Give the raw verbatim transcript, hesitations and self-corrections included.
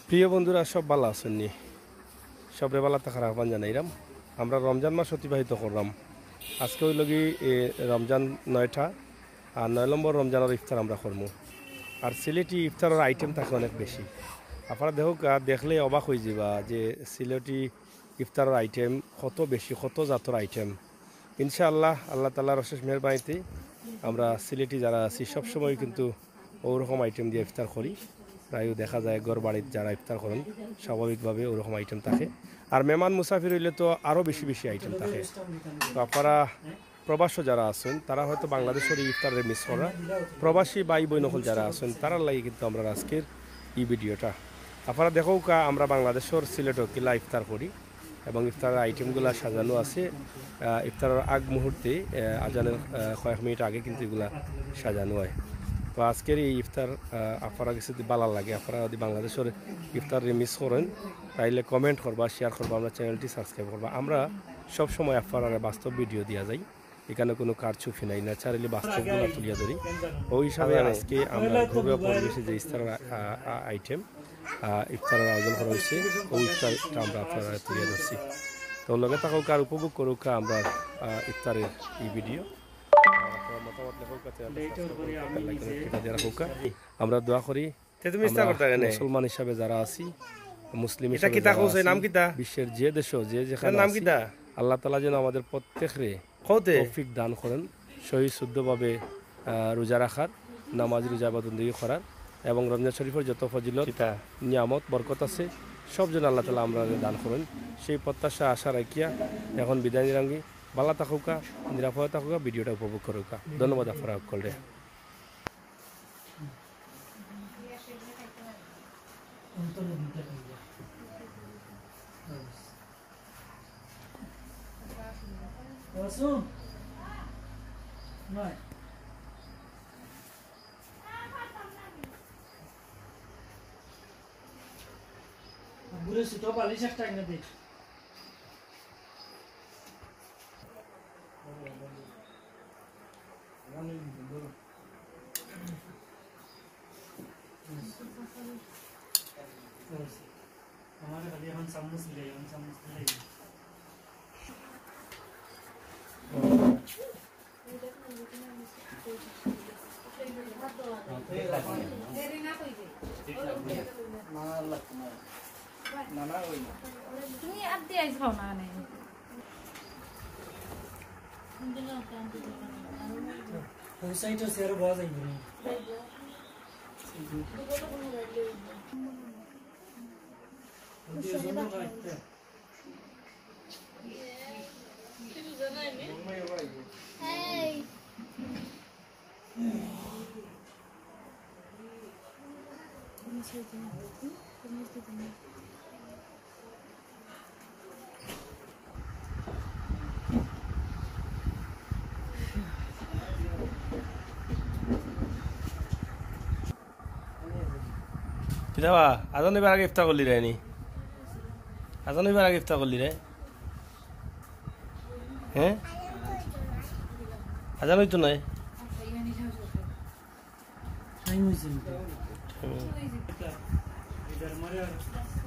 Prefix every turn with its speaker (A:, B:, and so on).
A: প্রিয় বন্ধুরা, সব ভালো আছেন নি? সবরে ভালো থাকার আহ্বান জানাইলাম। আমরা রমজান মাস অতিবাহিত করলাম। আজকে ওই লগি রমজান নয়টা আর নয় নম্বর রমজানের ইফতার আমরা করবো। আর সিলেটি ইফতারের আইটেম থাকে অনেক বেশি। আপনারা দেখুক, দেখলে অবাক হয়ে যাবা যে সিলেটি ইফতারের আইটেম কত বেশি, কত জাতর আইটেম। ইনশাআল্লাহ আল্লাহ তাআলার অশেষ মেহরবানিতে আমরা সিলেটি যারা আছি সবসময় কিন্তু ওরকম আইটেম দিয়ে ইফতার করি। প্রায় দেখা যায় ঘর বাড়ির যারা ইফতার করেন স্বাভাবিকভাবে ওরকম আইটেম থাকে। আর মেহমান মুসাফির হইলে তো আরও বেশি বেশি আইটেম থাকে। তো আপনারা প্রবাসী যারা আছেন তারা হয়তো বাংলাদেশের এই ইফতারে মিস করা, প্রবাসী ভাই বোন হল যারা আছেন তারা লাগে কিন্তু আমরা আজকের এই ভিডিওটা আপনারা দেখো কা আমরা বাংলাদেশের সিলেটও কিলা ইফতার করি এবং ইফতারের আইটেমগুলো সাজানো আছে। ইফতারের আগ মুহূর্তে আজানের কয়েক মিনিট আগে কিন্তু এগুলা সাজানো হয়। তো আজকের এই ইফতার আপনারা কিছু যদি ভালো লাগে, আপনারা যদি বাংলাদেশের ইফতার মিস করেন তাইলে কমেন্ট করবা, শেয়ার করবা, আমরা চ্যানেলটি সাবস্ক্রাইব করবা। আমরা সব সময় আপনারা বাস্তব ভিডিও দেওয়া যাই, এখানে কোনো কারচুপি নাই, ন্যাচারালি বাস্তবগুলো তুলিয়া ধরি। ওই হিসাবে আজকে আমরা ঘরোয়া পরিবেশে যে ইফতারের আইটেম ইফতারের আয়োজন করা হয়েছে ওই ইফতারটা আমরা আপনারা তুলিয়া ধরছি। তো লগে থাকুক আর উপভোগ করুক আমরা ইফতারের এই ভিডিও। আমরা দোয়া করি মুসলমান হিসাবে যারা আছি, মুসলিম বিশ্বের যে দেশ যে যেখানে আল্লাহ তাআলা যেন আমাদের প্রত্যেকরে তৌফিক দান করেন সহি শুদ্ধভাবে রোজা রাখার, নামাজ রোজা বন্দী করার এবং রমজান শরীফের যত ফজিলত নিয়ামত বরকত আছে সব যেন আল্লাহ তাআলা আমরা দান করেন সেই প্রত্যাশা আশা রাখিয়া এখন বিদায় নিরাঙ্গি। ভালো থাকুকা, নিরাপদে থাকুকা, ভিডিওটা উপভোগ করুকা। ধন্যবাদ আপনারা সকলে।
B: বুড়ো সুতো পালিশ একটা এনে দে। हमारे खाली हम समझ ले हम समझ ले ना ना वही
C: তুমি আর দিয়ে খাও না নেই
B: ওই সাইডে সের বাজ আই নি
A: কিতাবা আজান এবার আগে ইফতার করলি রে নি আজান এবার আগে ইফতার করলি রে হ্যাঁ আজান হইতো নাই
B: টাইম হইছে ইদার মারে